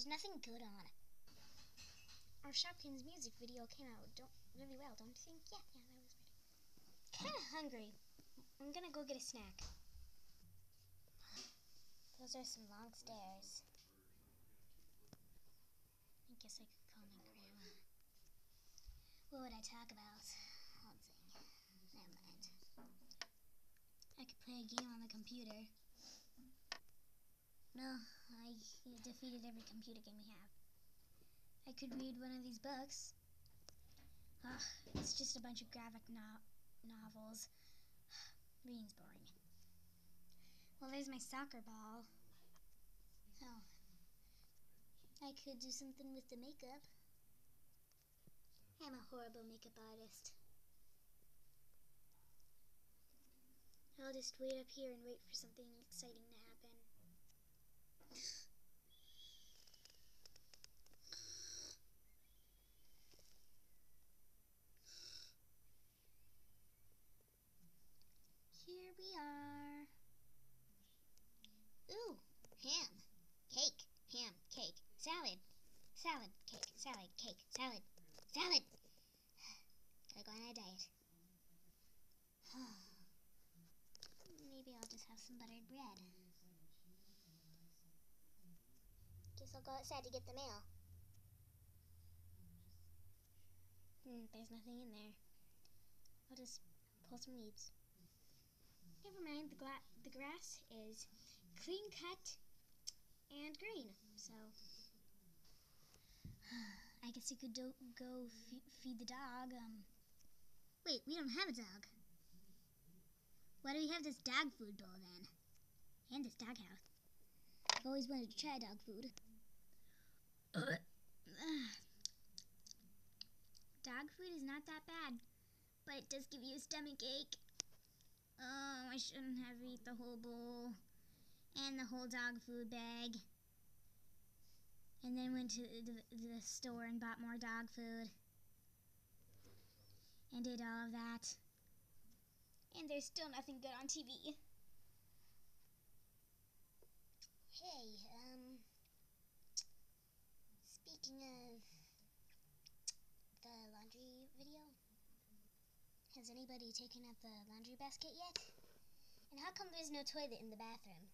There's nothing good on. Our Shopkins music video came out really well, don't you think? Yeah, that was pretty. Kind of hungry. I'm gonna go get a snack. Those are some long stairs. I guess I could call my grandma. What would I talk about? Let's see. Never mind. I could play a game on the computer. No, I defeated every computer game we have. I could read one of these books. It's just a bunch of graphic novels. Reading's boring. Well, there's my soccer ball. Oh, I could do something with the makeup. I'm a horrible makeup artist. I'll just wait up here and wait for something exciting to happen. Here we are. Ooh, ham, cake, ham, cake, salad, salad, cake, salad, cake, salad, salad. Gotta go on a diet. Maybe I'll just have some buttered bread. Guess I'll go outside to get the mail. There's nothing in there. I'll just pull some weeds. Never mind, the grass is clean cut and green, so I guess you could go feed the dog. Wait, we don't have a dog. Why do we have this dog food bowl then? And this doghouse. I've always wanted to try dog food. Dog food is not that bad, but it does give you a stomach ache. Oh, I shouldn't have eaten the whole bowl and the whole dog food bag. And then went to the store and bought more dog food. And did all of that. And there's still nothing good on TV. Hey, speaking of the laundry video, has anybody taken out the laundry basket yet? And how come there's no toilet in the bathroom?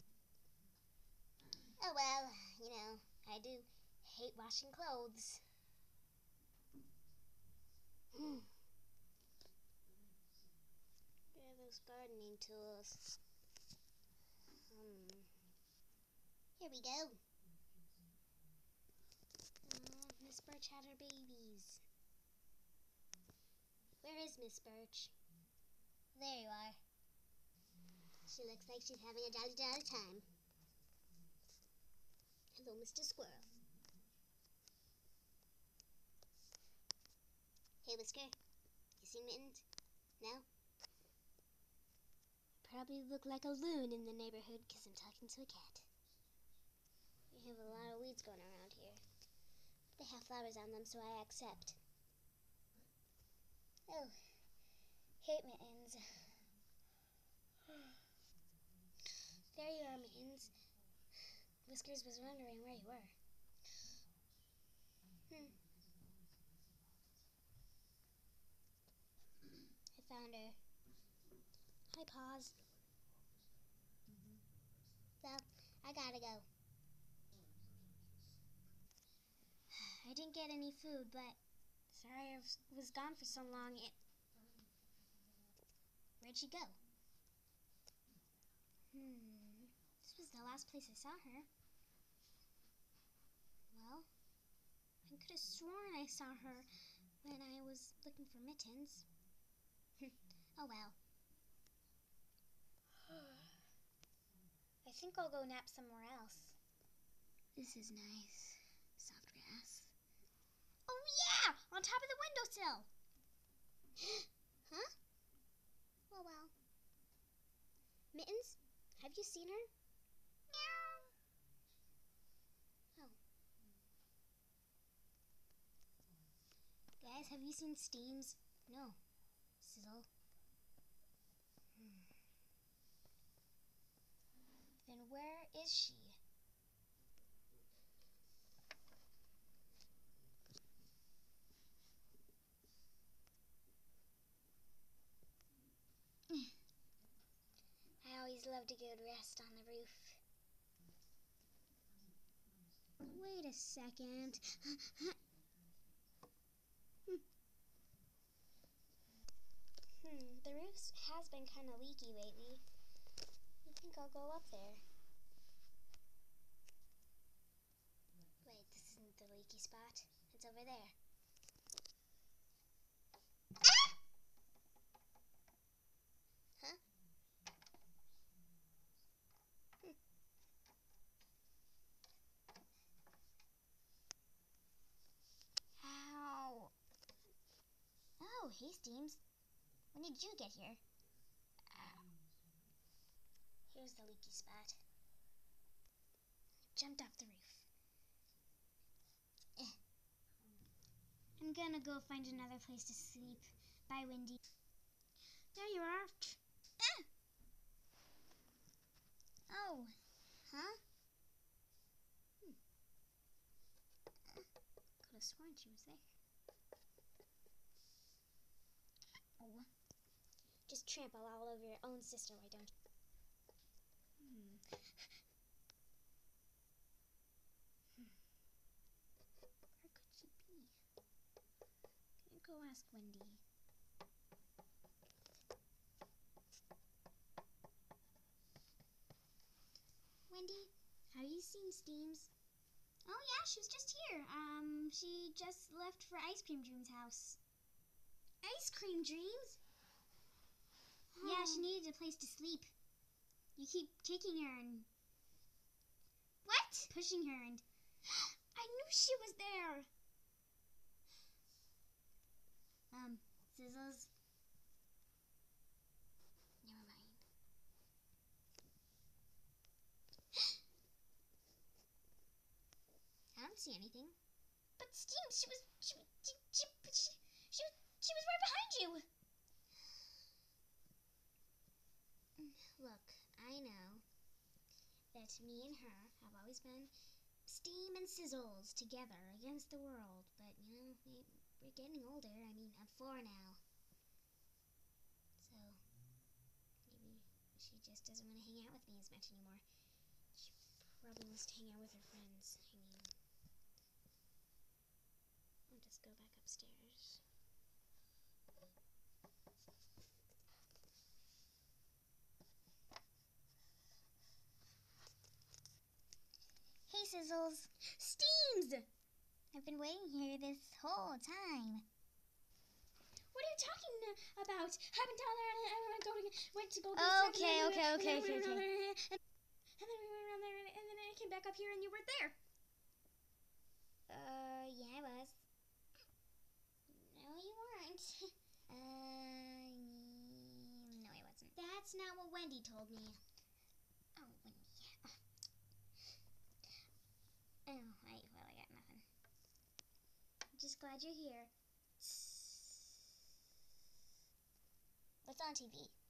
Oh well, you know, I do hate washing clothes. Where are those gardening tools? Here we go. Oh, Miss Birch had her babies. Where is Miss Birch? There you are. She looks like she's having a jolly time. Hello, Mr. Squirrel. Hey, Whisker. You seen Mittens? No? Probably look like a loon in the neighborhood because I'm talking to a cat. We have a lot of weeds going around here. They have flowers on them, so I accept. Oh, hey, Mittens. There you are, Mittens. Whiskers was wondering where you were. I found her. Hi, Paws. Well, I gotta go. I didn't get any food, but sorry I was gone for so long. Where'd she go? This was the last place I saw her. Well, I could have sworn I saw her when I was looking for Mittens. Oh well. I think I'll go nap somewhere else. This is nice. Soft grass. Oh yeah! On top of the windowsill! Huh? Oh well. Mittens, have you seen her? Meow. Oh. Guys, have you seen Steams? No. Sizzle. Then where is she? love to go rest on the roof. Wait a second. The roof has been kind of leaky lately. I think I'll go up there. Wait, this isn't the leaky spot. It's over there. Ah! Huh? Ow. Oh, hey, Steams. When did you get here? Here's the leaky spot. Jumped off the roof. I'm gonna go find another place to sleep. Bye, Wendy. There you are. Ah! Oh, huh? Could have sworn she was there. Oh. Just trample all over your own sister, why don't you? Where could she be? Can you go ask Wendy? Wendy, have you seen Steams? Oh yeah, she was just here. She just left for Ice Cream Dream's house. Ice Cream Dreams? Yeah, she needed a place to sleep. You keep kicking her and... What? Pushing her and... I knew she was there! Sizzles? Never mind. I don't see anything. But Steam, she was right behind you! Look, I know that me and her have always been Steam and Sizzles together against the world, but, you know, we're getting older. I mean, I'm 4 now. So, maybe she just doesn't want to hang out with me as much anymore. She probably wants to hang out with her friends. I mean, I'll just go back upstairs. Hey, Sizzles. Steams! I've been waiting here this whole time. What are you talking about? I've been down there and I went to go get Okay. And then we went around there and then I came back up here and you weren't there. Yeah, I was. No, you weren't. No, I wasn't. That's not what Wendy told me. Oh, Wendy. Oh, I got nothing. I'm just glad you're here. What's on TV?